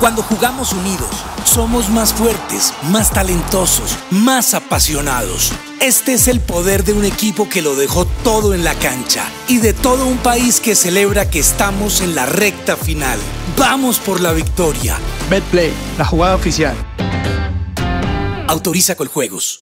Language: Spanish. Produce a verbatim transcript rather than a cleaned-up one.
Cuando jugamos unidos, somos más fuertes, más talentosos, más apasionados. Este es el poder de un equipo que lo dejó todo en la cancha y de todo un país que celebra que estamos en la recta final. ¡Vamos por la victoria! Betplay, la jugada oficial. Autoriza Coljuegos.